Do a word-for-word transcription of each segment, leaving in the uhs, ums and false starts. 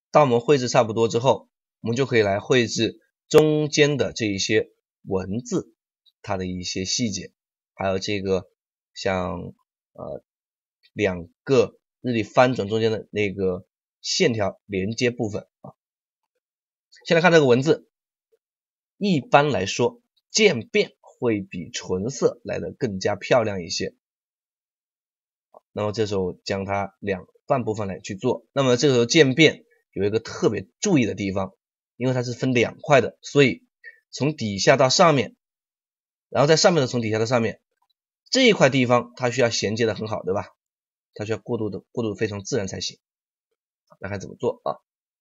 当我们绘制差不多之后，我们就可以来绘制中间的这一些文字，它的一些细节，还有这个像呃两个日历翻转中间的那个线条连接部分啊。先来看这个文字，一般来说渐变会比纯色来的更加漂亮一些。那么这时候将它两半部分来去做，那么这个时候渐变有一个特别注意的地方，因为它是分两块的，所以从底下到上面，然后在上面的从底下到上面，这一块地方它需要衔接的很好，对吧？它需要过渡的过渡的非常自然才行。来看怎么做啊？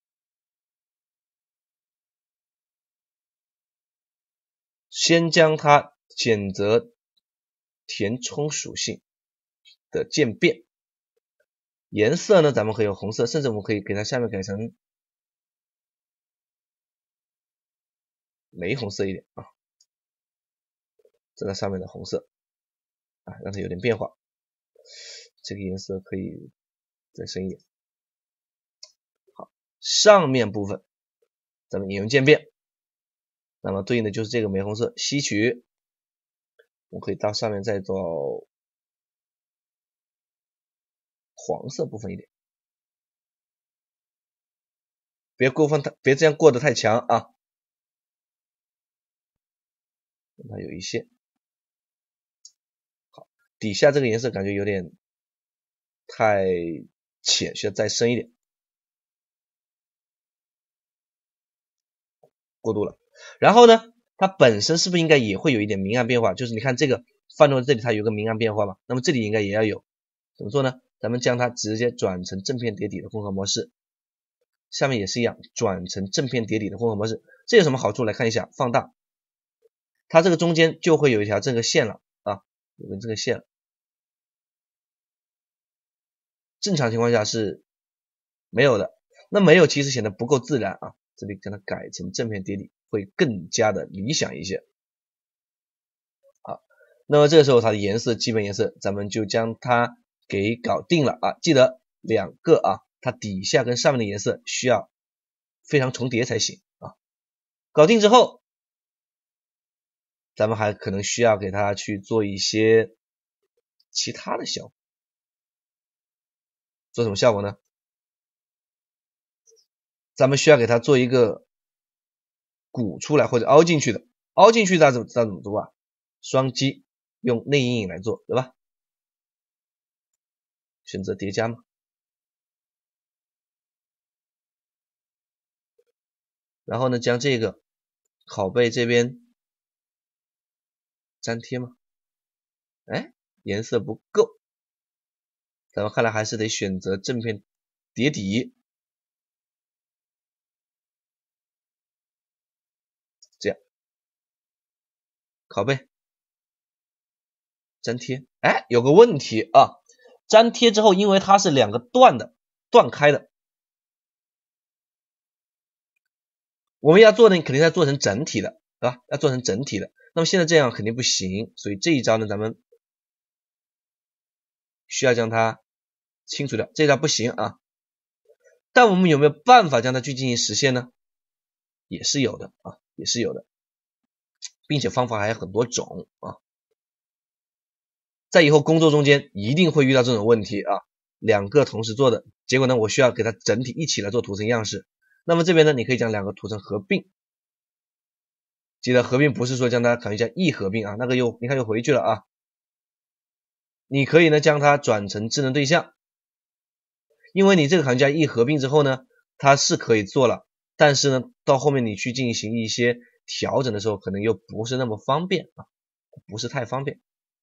先将它选择填充属性的渐变，颜色呢，咱们可以用红色，甚至我们可以给它下面改成玫红色一点啊，这个上面的红色啊，让它有点变化。这个颜色可以再深一点。好，上面部分咱们引用渐变，那么对应的就是这个玫红色，吸取，我们可以到上面再做黄色部分一点，别过分，别这样过得太强啊，让它有一些。好，底下这个颜色感觉有点太浅，需要再深一点，过渡了。然后呢，它本身是不是应该也会有一点明暗变化？就是你看这个翻转这里它有个明暗变化嘛，那么这里应该也要有。怎么做呢？咱们将它直接转成正片叠底的混合模式，下面也是一样，转成正片叠底的混合模式。这有什么好处？来看一下，放大，它这个中间就会有一条这个线了啊，有个这个线了。正常情况下是没有的，那没有其实显得不够自然啊，这里将它改成正片叠底会更加的理想一些。好，那么这个时候它的颜色基本颜色咱们就将它给搞定了啊，记得两个啊，它底下跟上面的颜色需要非常重叠才行啊。搞定之后，咱们还可能需要给它去做一些其他的效果。做什么效果呢？咱们需要给它做一个鼓出来或者凹进去的，凹进去大家怎么知道怎么做啊？双击用内阴影来做，对吧？选择叠加嘛。然后呢，将这个拷贝这边粘贴嘛。哎，颜色不够，咱们看来还是得选择正片叠底。这样，拷贝粘贴，哎，有个问题啊，粘贴之后，因为它是两个断的，断开的，我们要做的肯定要做成整体的，对吧？要做成整体的。那么现在这样肯定不行，所以这一招呢，咱们需要将它清除掉，这一招不行啊。但我们有没有办法将它去进行实现呢？也是有的啊，也是有的，并且方法还有很多种啊。在以后工作中间一定会遇到这种问题啊，两个同时做的结果呢，我需要给它整体一起来做图层样式。那么这边呢，你可以将两个图层合并，记得合并不是说将它考虑一下异合并啊，那个又你看又回去了啊。你可以呢将它转成智能对象，因为你这个考虑加异合并之后呢，它是可以做了，但是呢到后面你去进行一些调整的时候，可能又不是那么方便啊，不是太方便。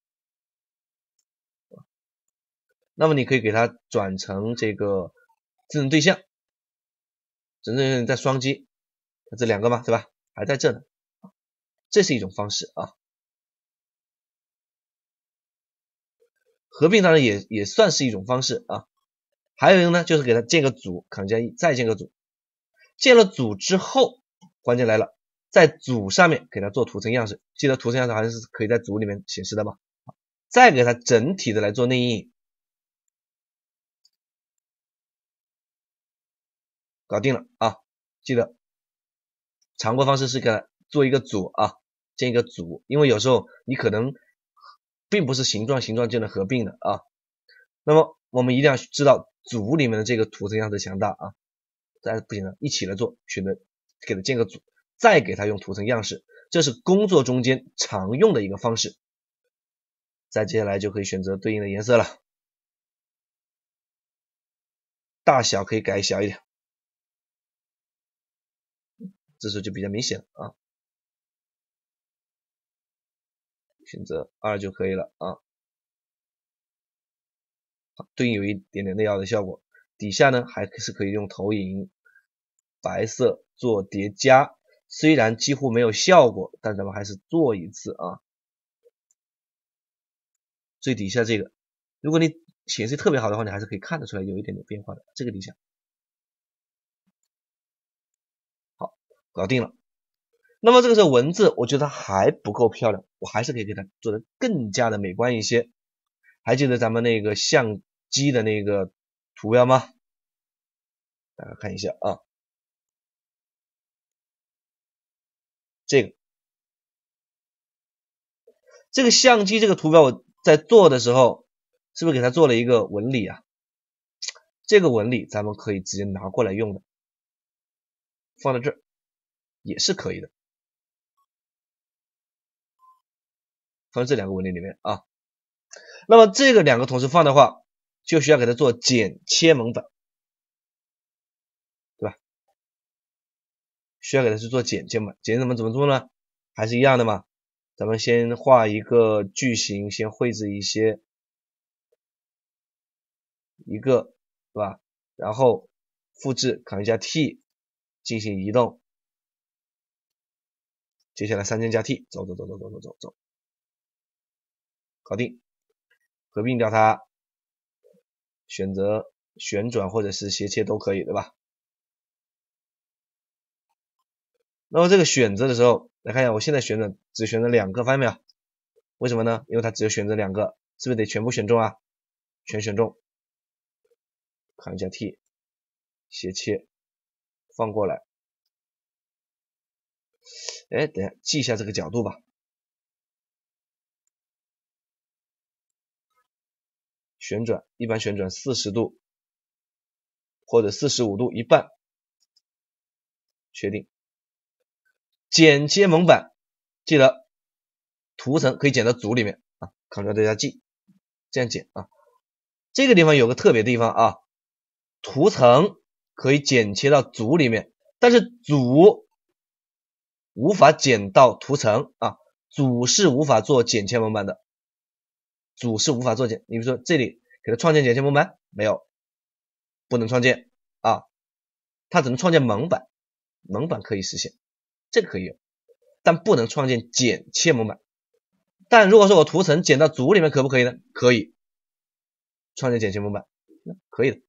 那么你可以给它转成这个智能对象，智能对象再双击，这两个嘛，对吧？还在这呢，这是一种方式啊。合并当然也也算是一种方式啊。还有一个呢，就是给它建个组，Ctrl加 E 再建个组，建了组之后，关键来了，在组上面给它做图层样式，记得图层样式还是可以在组里面显示的嘛。再给它整体的来做内阴影。 搞定了啊！记得常规方式是给它做一个组啊，建一个组，因为有时候你可能并不是形状形状就能合并的啊。那么我们一定要知道组里面的这个图层样式强大啊，再不行了，一起来做，选择给它建个组，再给它用图层样式，这是工作中间常用的一个方式。再接下来就可以选择对应的颜色了，大小可以改小一点，这时候就比较明显了啊。选择二就可以了啊。好，对应有一点点内凹的效果。底下呢还是可以用投影白色做叠加，虽然几乎没有效果，但咱们还是做一次啊。最底下这个，如果你显示特别好的话，你还是可以看得出来有一点点变化的。这个底下，好，搞定了。那么这个时候文字，我觉得还不够漂亮，我还是可以给它做得更加的美观一些。还记得咱们那个相机的那个图标吗？大家看一下啊，这个这个相机这个图标我在做的时候，是不是给它做了一个纹理啊？这个纹理咱们可以直接拿过来用的，放在这儿也是可以的，放在这两个纹理里面啊。那么这个两个同时放的话，就需要给它做剪切蒙版，对吧？需要给它去做剪切蒙，剪切蒙怎么做呢？还是一样的嘛，咱们先画一个矩形，先绘制一些，一个，对吧？然后复制 Ctrl 加 T 进行移动，接下来三键加 T 走走走走走走走走，搞定，合并掉它，选择旋转或者是斜切都可以，对吧？那么这个选择的时候，来看一下，我现在选择只选择两个，发现没有？为什么呢？因为它只有选择两个，是不是得全部选中啊？全选中，Ctrl加 T 斜切放过来，哎，等一下记一下这个角度吧，旋转一般旋转四十度或者四十五度一半，确定。剪切蒙版，记得图层可以剪到组里面啊 ，Ctrl 加 G 这样剪啊。这个地方有个特别地方啊，图层可以剪切到组里面，但是组无法剪到图层啊，组是无法做剪切蒙版的，组是无法做剪。你比如说这里给它创建剪切蒙版，没有，不能创建啊，它只能创建蒙版，蒙版可以实现，这个可以有，但不能创建剪切蒙版。但如果说我图层剪到组里面可不可以呢？可以，创建剪切蒙版，可以的。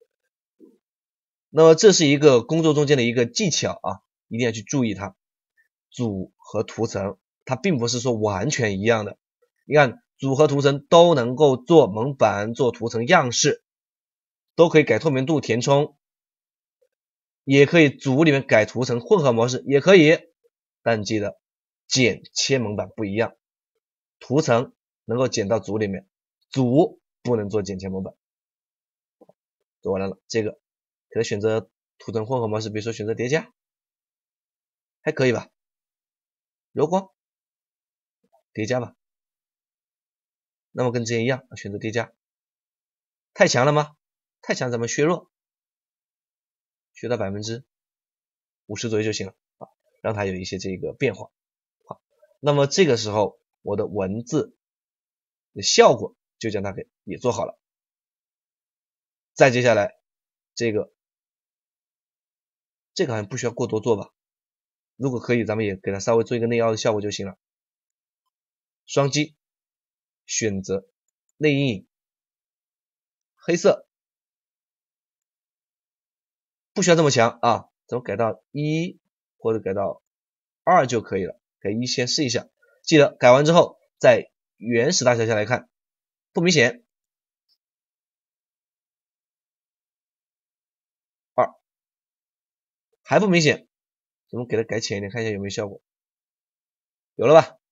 那么这是一个工作中间的一个技巧啊，一定要去注意它。组和图层它并不是说完全一样的，你看组和图层都能够做蒙版，做图层样式，都可以改透明度填充，也可以组里面改图层混合模式也可以，但记得剪切蒙版不一样，图层能够剪到组里面，组不能做剪切蒙版。做完了，这个给它选择图层混合模式，比如说选择叠加，还可以吧？柔光叠加吧，那么跟之前一样，选择叠加。太强了吗？太强咱们削弱，削到百分之五十左右就行了啊，让它有一些这个变化。好，那么这个时候我的文字的效果就将它给也做好了。再接下来这个这个好像不需要过多做吧，如果可以咱们也给它稍微做一个内凹的效果就行了。双击选择内阴影黑色，不需要这么强啊，咱们改到一或者改到二就可以了，改一先试一下，记得改完之后在原始大小下来看不明显，二还不明显，我们给它改浅一点，看一下有没有效果。有了吧？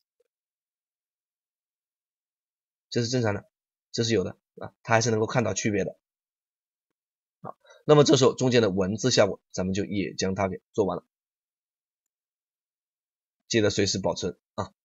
这是正常的，这是有的啊，它还是能够看到区别的。好，那么这时候中间的文字效果，咱们就也将它给做完了。记得随时保存啊。